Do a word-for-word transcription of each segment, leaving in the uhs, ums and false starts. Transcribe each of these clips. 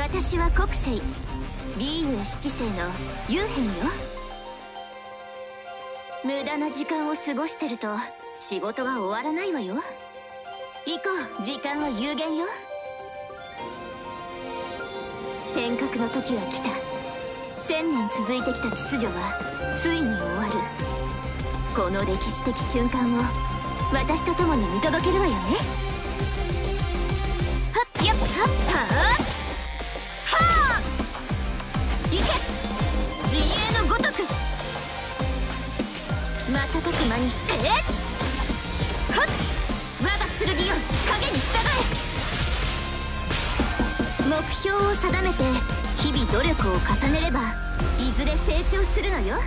私は国星リーユエ七世のユーヘンよ。無駄な時間を過ごしてると仕事が終わらないわよ。行こう、時間は有限よ。変革の時は来た。千年続いてきた秩序はついに終わる。この歴史的瞬間を私と共に見届けるわよね。はっやっはっはっはあ、行け陣営のごとく。瞬く間にえっはっ、我が剣よ影に従え。目標を定めて日々努力を重ねればいずれ成長するのよ。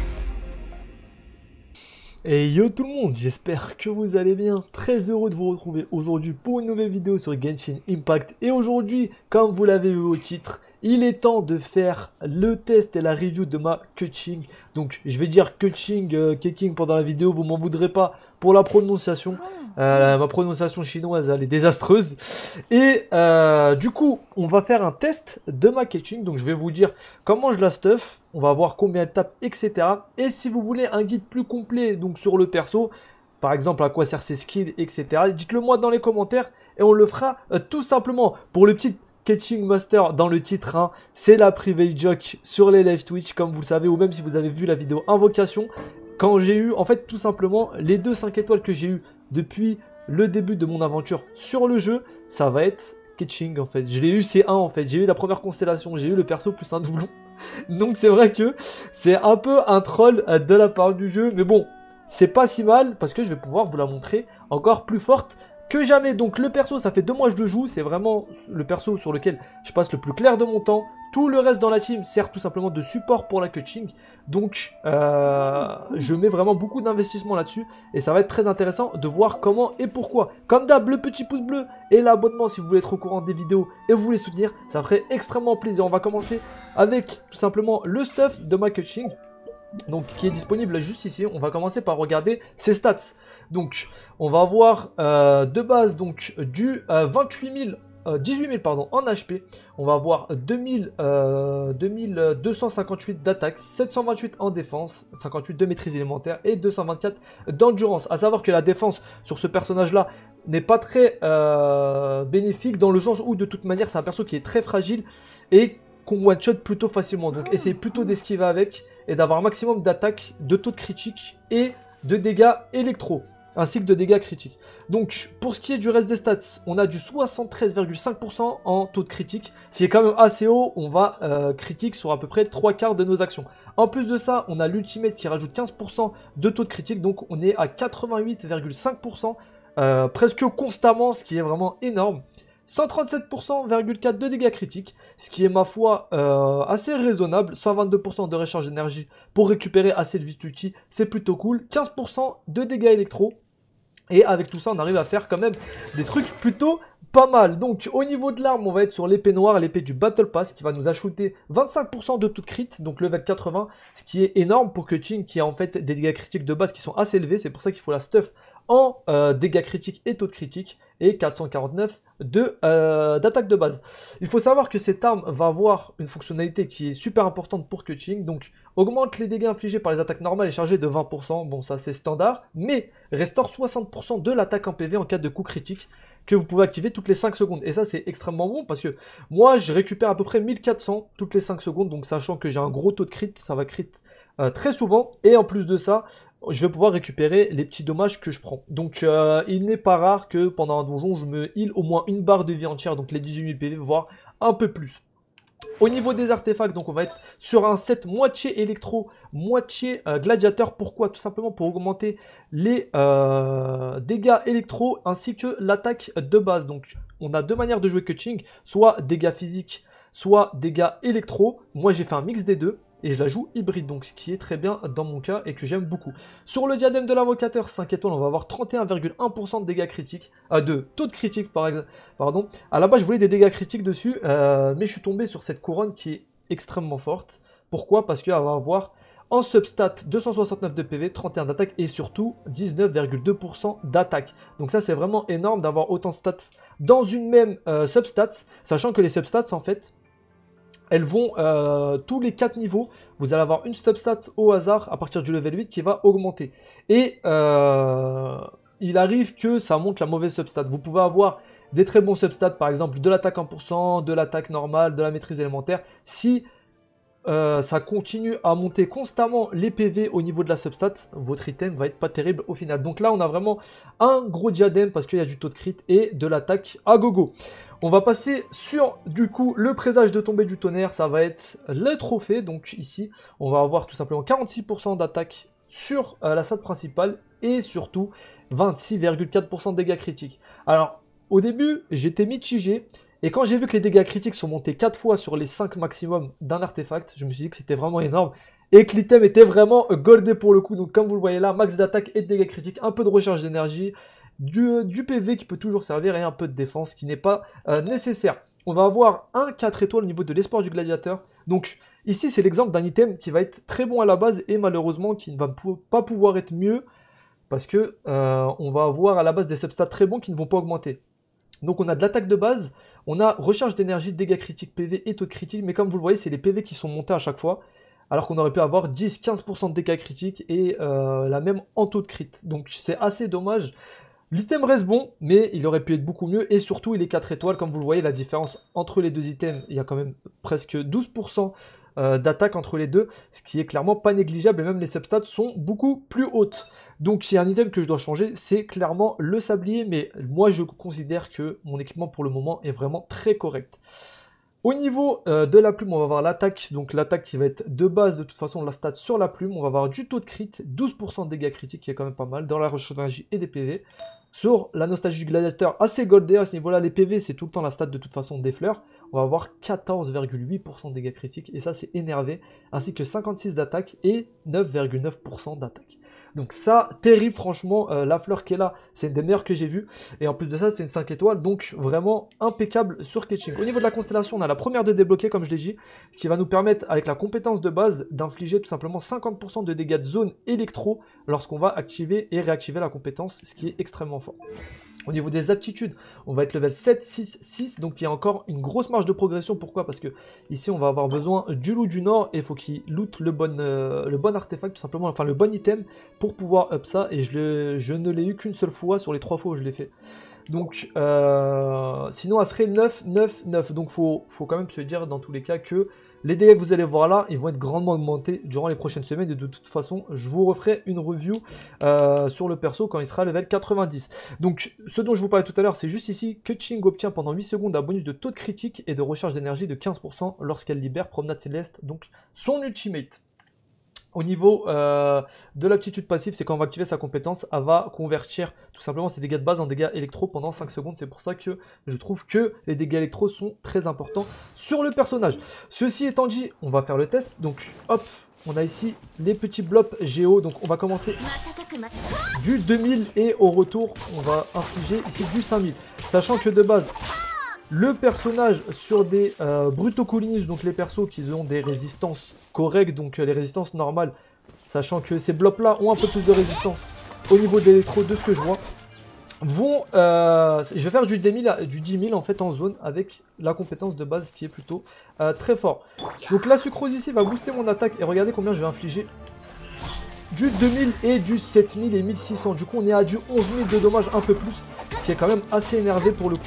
Et yo tout le monde, j'espère que vous allez bien, très heureux de vous retrouver aujourd'hui pour une nouvelle vidéo sur Genshin Impact. Et aujourd'hui, comme vous l'avez vu au titre, il est temps de faire le test et la review de ma Keqing. Donc je vais dire Keqing, euh, Keqing pendant la vidéo, vous m'en voudrez pas pour la prononciation. Euh, ma prononciation chinoise elle est désastreuse. Et euh, du coup, on va faire un test de ma Keqing. Donc je vais vous dire comment je la stuff. On va voir combien elle tape, et cetera. Et si vous voulez un guide plus complet donc sur le perso, par exemple à quoi servent ses skills, et cetera. Dites-le moi dans les commentaires et on le fera euh, tout simplement. Pour le petit Keqing Master dans le titre, hein, c'est la private joke sur les live Twitch comme vous le savez, ou même si vous avez vu la vidéo Invocation. Quand j'ai eu, en fait tout simplement, les deux cinq étoiles que j'ai eu depuis le début de mon aventure sur le jeu, ça va être Keqing en fait. Je l'ai eu C un en fait, j'ai eu la première constellation, j'ai eu le perso plus un doublon. Donc c'est vrai que c'est un peu un troll de la part du jeu, mais bon, c'est pas si mal parce que je vais pouvoir vous la montrer encore plus forte que jamais. Donc le perso, ça fait deux mois que je le joue, c'est vraiment le perso sur lequel je passe le plus clair de mon temps. Tout le reste dans la team sert tout simplement de support pour la Keqing. Donc euh, je mets vraiment beaucoup d'investissement là-dessus et ça va être très intéressant de voir comment et pourquoi. Comme d'hab, le petit pouce bleu et l'abonnement si vous voulez être au courant des vidéos et vous voulez soutenir, ça ferait extrêmement plaisir. On va commencer avec tout simplement le stuff de ma Keqing, donc qui est disponible juste ici. On va commencer par regarder ses stats. Donc on va avoir euh, de base donc du euh, vingt-huit mille Euh, dix-huit mille pardon, en H P, on va avoir deux mille, euh, deux mille deux cent cinquante-huit d'attaque, sept cent vingt-huit en défense, cinquante-huit de maîtrise élémentaire et deux cent vingt-quatre d'endurance. À savoir que la défense sur ce personnage-là n'est pas très euh, bénéfique dans le sens où de toute manière c'est un perso qui est très fragile et qu'on one-shot plutôt facilement. Donc essayez plutôt d'esquiver avec et d'avoir un maximum d'attaque, de taux de critique et de dégâts électro, ainsi que de dégâts critiques. Donc, pour ce qui est du reste des stats, on a du soixante-treize virgule cinq pour cent en taux de critique. Ce qui est quand même assez haut, on va euh, critique sur à peu près trois quarts de nos actions. En plus de ça, on a l'ultimate qui rajoute quinze pour cent de taux de critique. Donc, on est à quatre-vingt-huit virgule cinq pour cent euh, presque constamment, ce qui est vraiment énorme. cent trente-sept virgule quatre pour cent de dégâts critiques, ce qui est ma foi euh, assez raisonnable. Cent vingt-deux pour cent de recharge d'énergie pour récupérer assez de vitulti, c'est plutôt cool. quinze pour cent de dégâts électro. Et avec tout ça, on arrive à faire quand même des trucs plutôt pas mal. Donc, au niveau de l'arme, on va être sur l'épée noire, l'épée du Battle Pass, qui va nous ajouter vingt-cinq pour cent de tout crit, donc level quatre-vingts, ce qui est énorme pour Keqing, qui a en fait des dégâts critiques de base qui sont assez élevés. C'est pour ça qu'il faut la stuff en euh, dégâts critiques et taux de critique, et quatre cent quarante-neuf de euh, d'attaque de base. Il faut savoir que cette arme va avoir une fonctionnalité qui est super importante pour Keqing, donc augmente les dégâts infligés par les attaques normales et chargées de vingt pour cent, bon ça c'est standard, mais restaure soixante pour cent de l'attaque en P V en cas de coup critique, que vous pouvez activer toutes les cinq secondes. Et ça c'est extrêmement bon parce que moi je récupère à peu près mille quatre cents toutes les cinq secondes, donc sachant que j'ai un gros taux de crit, ça va crit euh, très souvent, et en plus de ça, je vais pouvoir récupérer les petits dommages que je prends. Donc euh, il n'est pas rare que pendant un donjon, je me heal au moins une barre de vie entière, donc les dix-huit mille P V, voire un peu plus. Au niveau des artefacts, donc on va être sur un set moitié électro, moitié euh, gladiateur. Pourquoi? Tout simplement pour augmenter les euh, dégâts électro ainsi que l'attaque de base. Donc on a deux manières de jouer Keqing, soit dégâts physiques, soit dégâts électro. Moi j'ai fait un mix des deux. Et je la joue hybride, donc ce qui est très bien dans mon cas et que j'aime beaucoup. Sur le diadème de l'invocateur cinq étoiles, on va avoir trente et un virgule un pour cent de dégâts critiques, euh, de taux de critique par exemple. Pardon. À la base, je voulais des dégâts critiques dessus, euh, mais je suis tombé sur cette couronne qui est extrêmement forte. Pourquoi? Parce qu'elle va avoir en substat deux cent soixante-neuf de P V, trente et un d'attaque et surtout dix-neuf virgule deux pour cent d'attaque. Donc ça, c'est vraiment énorme d'avoir autant de stats dans une même euh, substat, sachant que les substats, en fait, elles vont, euh, tous les quatre niveaux, vous allez avoir une substat au hasard à partir du level huit qui va augmenter. Et euh, il arrive que ça monte la mauvaise substat. Vous pouvez avoir des très bons substats, par exemple de l'attaque un pour cent, de l'attaque normale, de la maîtrise élémentaire. Si euh, ça continue à monter constamment les P V au niveau de la substat, votre item va être pas terrible au final. Donc là, on a vraiment un gros diadème parce qu'il y a du taux de crit et de l'attaque à gogo. On va passer sur, du coup, le présage de tombée du tonnerre. Ça va être le trophée. Donc ici, on va avoir tout simplement quarante-six pour cent d'attaque sur euh, la stat principale et surtout vingt-six virgule quatre pour cent de dégâts critiques. Alors, au début, j'étais mitigé. Et quand j'ai vu que les dégâts critiques sont montés quatre fois sur les cinq maximum d'un artefact, je me suis dit que c'était vraiment énorme. Et que l'item était vraiment goldé pour le coup. Donc comme vous le voyez là, max d'attaque et de dégâts critiques, un peu de recharge d'énergie, du, du P V qui peut toujours servir et un peu de défense qui n'est pas euh, nécessaire. On va avoir un quatre étoiles au niveau de l'espoir du gladiateur. Donc ici c'est l'exemple d'un item qui va être très bon à la base et malheureusement qui ne va pou- pas pouvoir être mieux. Parce que euh, on va avoir à la base des substats très bons qui ne vont pas augmenter. Donc on a de l'attaque de base, on a recharge d'énergie, dégâts critiques, P V et taux de critique, mais comme vous le voyez, c'est les P V qui sont montés à chaque fois, alors qu'on aurait pu avoir dix à quinze pour cent de dégâts critiques et euh, la même en taux de crit. Donc c'est assez dommage. L'item reste bon, mais il aurait pu être beaucoup mieux, et surtout il est quatre étoiles, comme vous le voyez, la différence entre les deux items, il y a quand même presque douze pour cent euh, d'attaque entre les deux, ce qui est clairement pas négligeable, et même les substats sont beaucoup plus hautes. Donc s'il y a un item que je dois changer, c'est clairement le sablier, mais moi je considère que mon équipement pour le moment est vraiment très correct. Au niveau euh, de la plume, on va avoir l'attaque, donc l'attaque qui va être de base de toute façon la stat sur la plume, on va avoir du taux de crit, douze pour cent de dégâts critiques qui est quand même pas mal, dans la recharge d'énergie et des P V. Sur la nostalgie du gladiateur, assez goldé à ce niveau-là, les P V c'est tout le temps la stat de toute façon des fleurs, on va avoir quatorze virgule huit pour cent de dégâts critiques, et ça c'est énervé, ainsi que cinquante-six d'attaque et neuf virgule neuf pour cent d'attaque. Donc ça, terrible franchement, euh, la fleur qui est là, c'est une des meilleures que j'ai vues. Et en plus de ça, c'est une cinq étoiles, donc vraiment impeccable sur Keqing. Au niveau de la constellation, on a la première de débloquer, comme je l'ai dit, qui va nous permettre, avec la compétence de base, d'infliger tout simplement cinquante pour cent de dégâts de zone électro lorsqu'on va activer et réactiver la compétence, ce qui est extrêmement fort. Au niveau des aptitudes, on va être level sept, six, six, donc il y a encore une grosse marge de progression. Pourquoi? Parce que ici on va avoir besoin du loup du nord et il faut qu'il loot le bon, euh, le bon artefact tout simplement, enfin le bon item pour pouvoir up ça, et je, le, je ne l'ai eu qu'une seule fois sur les trois fois où je l'ai fait. Donc euh, sinon elle serait neuf, neuf, neuf, donc faut, faut quand même se dire dans tous les cas que les dégâts que vous allez voir là, ils vont être grandement augmentés durant les prochaines semaines. Et de toute façon, je vous referai une review euh, sur le perso quand il sera level quatre-vingt-dix. Donc, ce dont je vous parlais tout à l'heure, c'est juste ici que Keqing obtient pendant huit secondes un bonus de taux de critique et de recharge d'énergie de quinze pour cent lorsqu'elle libère Promenade Céleste, donc son ultimate. Au niveau euh, de l'aptitude passive, c'est quand on va activer sa compétence, elle va convertir tout simplement ses dégâts de base en dégâts électro pendant cinq secondes. C'est pour ça que je trouve que les dégâts électro sont très importants sur le personnage. Ceci étant dit, on va faire le test. Donc hop, on a ici les petits blops géo. Donc on va commencer du deux mille et au retour, on va infliger ici du cinq mille. Sachant que de base, le personnage sur des euh, brutocolinis, donc les persos qui ont des résistances correctes, donc euh, les résistances normales, sachant que ces blops là ont un peu plus de résistance au niveau d'électro de ce que je vois, vont, euh, je vais faire du dix mille, du dix mille en fait en zone avec la compétence de base qui est plutôt euh, très fort. Donc la sucrose ici va booster mon attaque et regardez combien je vais infliger. Du deux mille et du sept mille et mille six cents, du coup on est à du onze mille de dommages, un peu plus, qui est quand même assez énervé pour le coup.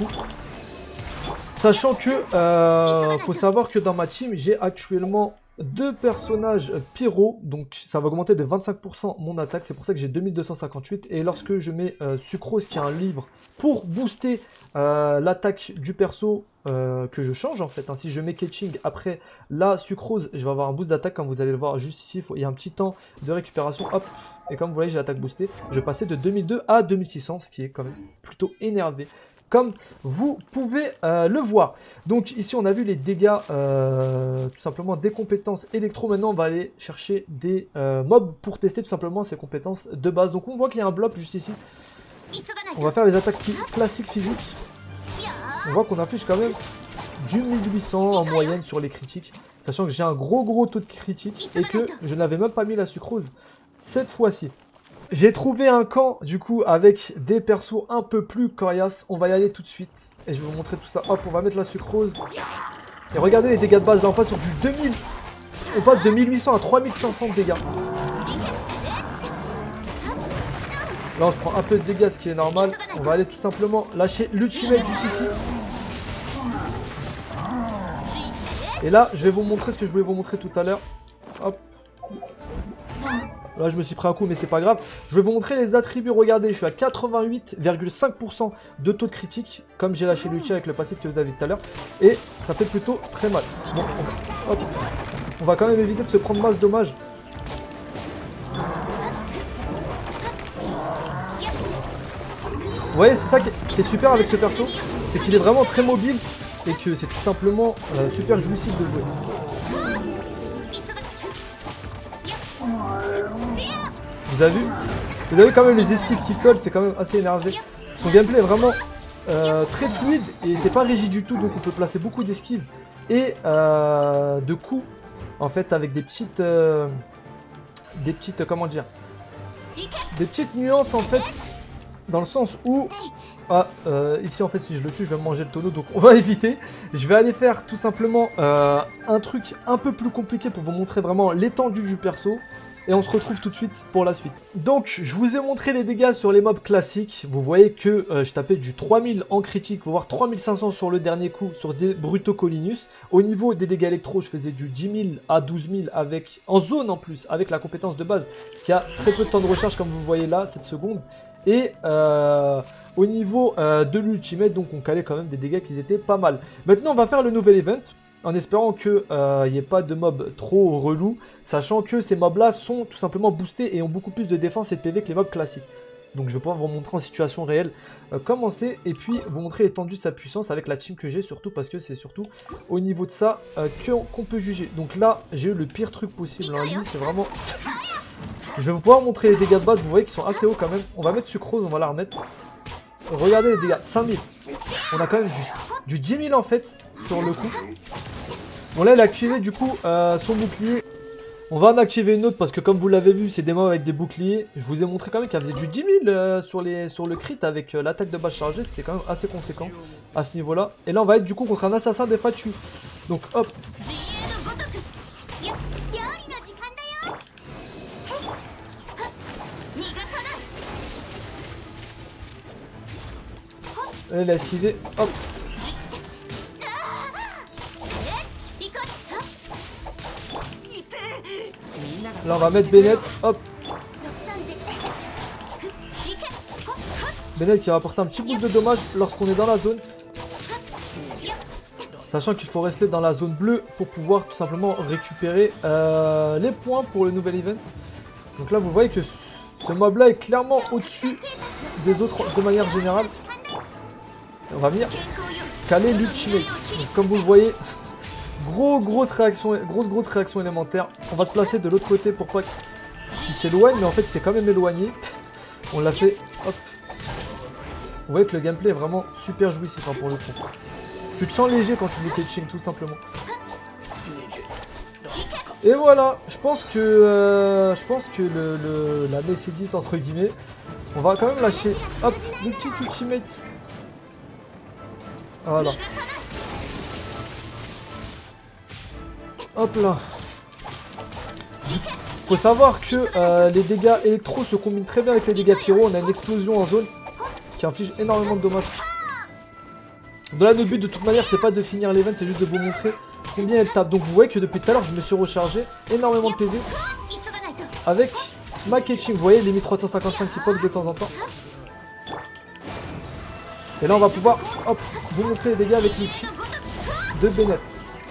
Sachant que, euh, faut savoir que dans ma team, j'ai actuellement deux personnages pyro, donc ça va augmenter de vingt-cinq pour cent mon attaque, c'est pour ça que j'ai deux mille deux cent cinquante-huit. Et lorsque je mets euh, Sucrose, qui est un livre, pour booster euh, l'attaque du perso euh, que je change en fait, hein. Si je mets Keqing après la Sucrose, je vais avoir un boost d'attaque, comme vous allez le voir juste ici, il y a un petit temps de récupération, hop. Et comme vous voyez, j'ai l'attaque boostée, je passais de deux mille deux à deux mille six cents, ce qui est quand même plutôt énervé, comme vous pouvez euh, le voir. Donc ici on a vu les dégâts euh, tout simplement des compétences électro. Maintenant on va aller chercher des euh, mobs pour tester tout simplement ces compétences de base. Donc on voit qu'il y a un bloc juste ici. On va faire les attaques classiques physiques. On voit qu'on affiche quand même du mille huit cents en moyenne sur les critiques, sachant que j'ai un gros gros taux de critique et que je n'avais même pas mis la sucrose cette fois-ci. J'ai trouvé un camp du coup avec des persos un peu plus coriaces. On va y aller tout de suite et je vais vous montrer tout ça. Hop, on va mettre la sucrose. Et regardez les dégâts de base, là on passe sur du deux mille. On passe de mille huit cents à trois mille cinq cents de dégâts. Là on se prend un peu de dégâts, ce qui est normal. On va aller tout simplement lâcher l'ultimate juste ici. Et là je vais vous montrer ce que je voulais vous montrer tout à l'heure. Hop. Là je me suis pris un coup mais c'est pas grave. Je vais vous montrer les attributs. Regardez, je suis à quatre-vingt-huit virgule cinq pour cent de taux de critique. Comme j'ai lâché l'ulti avec le passif que vous avez vu tout à l'heure. Et ça fait plutôt très mal. Bon, on... Hop. On va quand même éviter de se prendre masse dommages. Vous voyez, c'est ça qui est, qui est super avec ce perso. C'est qu'il est vraiment très mobile. Et que c'est tout simplement euh, super jouissif de jouer. Vous avez vu? Vous avez quand même les esquives qui collent, c'est quand même assez énervé. Son gameplay est vraiment euh, très fluide et c'est pas rigide du tout, donc on peut placer beaucoup d'esquives et euh, de coups en fait avec des petites, euh, des petites, comment dire, des petites nuances en fait, dans le sens où ah, euh, ici en fait si je le tue je vais me manger le tonneau, donc on va éviter. Je vais aller faire tout simplement euh, un truc un peu plus compliqué pour vous montrer vraiment l'étendue du perso. Et on se retrouve tout de suite pour la suite. Donc, je vous ai montré les dégâts sur les mobs classiques. Vous voyez que euh, je tapais du trois mille en critique, voire trois mille cinq cents sur le dernier coup, sur des Brutocolinus. Au niveau des dégâts électro, je faisais du dix mille à douze mille avec, en zone en plus, avec la compétence de base, qui a très peu de temps de recharge, comme vous voyez là, sept secondes. Et euh, au niveau euh, de l'ultimate, donc on calait quand même des dégâts qui étaient pas mal. Maintenant, on va faire le nouvel event, en espérant qu'il n'y euh, ait pas de mobs trop relous, sachant que ces mobs là sont tout simplement boostés et ont beaucoup plus de défense et de P V que les mobs classiques. Donc je vais pouvoir vous montrer en situation réelle euh, comment c'est, et puis vous montrer l'étendue de sa puissance avec la team que j'ai, surtout parce que c'est surtout au niveau de ça euh, qu'on qu'on peut juger. Donc là j'ai eu le pire truc possible, hein. Lui c'est vraiment... Je vais vous pouvoir montrer les dégâts de base, vous voyez qu'ils sont assez hauts quand même. On va mettre sucrose, on va la remettre. Regardez les dégâts, cinq mille. On a quand même du, du dix mille en fait sur le coup. Bon là il a activé du coup euh, son bouclier. On va en activer une autre parce que comme vous l'avez vu c'est des mobs avec des boucliers. Je vous ai montré quand même qu'elle faisait du dix mille euh, sur, les, sur le crit avec euh, l'attaque de base chargée, ce qui est quand même assez conséquent à ce niveau là. Et là on va être du coup contre un assassin des Fatui. Donc hop. Elle a esquivé, hop. Là on va mettre Bennett, hop. Bennett qui va apporter un petit boost de dommage lorsqu'on est dans la zone. Sachant qu'il faut rester dans la zone bleue pour pouvoir tout simplement récupérer euh, les points pour le nouvel event. Donc là vous voyez que ce mob là est clairement au-dessus des autres de manière générale. Et on va venir caler l'ultimate. Comme vous le voyez, gros grosse réaction, grosse grosse réaction élémentaire. On va se placer de l'autre côté pour pas qu'il s'éloigne, mais en fait il s'est quand même éloigné. On l'a fait, hop. Vous voyez que le gameplay est vraiment super jouissif hein, pour le coup. Tu te sens léger quand tu joues catching tout simplement. Et voilà, je pense que euh, je pense que le, le, la messe est dite entre guillemets. On va quand même lâcher, hop, le petit ultimate. Voilà. Hop là. Faut savoir que euh, les dégâts électro se combinent très bien avec les dégâts pyro. On a une explosion en zone qui inflige énormément de dommages. Donc là le but de toute manière c'est pas de finir l'event, c'est juste de vous montrer combien elle tape. Donc vous voyez que depuis tout à l'heure je me suis rechargé énormément de P V avec ma catching. Vous voyez les mille trois cent cinquante-cinq qui pop de temps en temps. Et là on va pouvoir hop, vous montrer les dégâts avec l'outil de Bennett.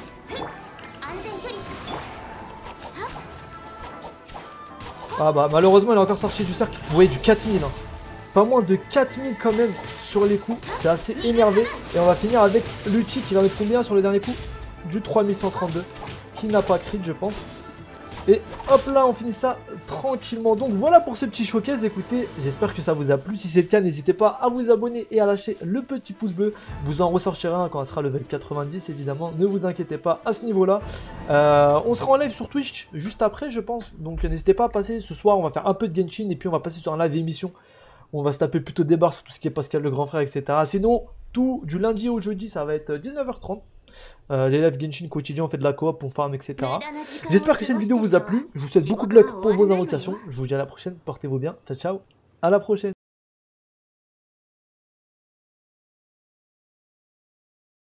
Ah bah malheureusement il est encore sorti du cercle. Vous voyez du quatre mille hein. Pas moins de quatre mille quand même sur les coups. C'est assez énervé. Et on va finir avec l'outil qui va mettre combien sur le dernier coup? Du trois mille cent trente-deux. Qui n'a pas crit je pense. Et hop là on finit ça tranquillement. Donc voilà pour ce petit showcase. Écoutez, j'espère que ça vous a plu. Si c'est le cas, n'hésitez pas à vous abonner et à lâcher le petit pouce bleu. Vous en ressortirez un quand elle sera level quatre-vingt-dix évidemment. Ne vous inquiétez pas à ce niveau là. euh, On sera en live sur Twitch juste après je pense. Donc n'hésitez pas à passer. Ce soir on va faire un peu de Genshin. Et puis on va passer sur un live émission. On va se taper plutôt des barres sur tout ce qui est Pascal le grand frère, et cetera. Sinon, tout du lundi au jeudi, ça va être dix-neuf heures trente. Euh, L'élève Genshin quotidien, on fait de la coop, on farm, et cetera. J'espère que cette vidéo vous a plu. Je vous souhaite beaucoup de luck pour vos invocations. Je vous dis à la prochaine. Portez-vous bien. Ciao, ciao. À la prochaine.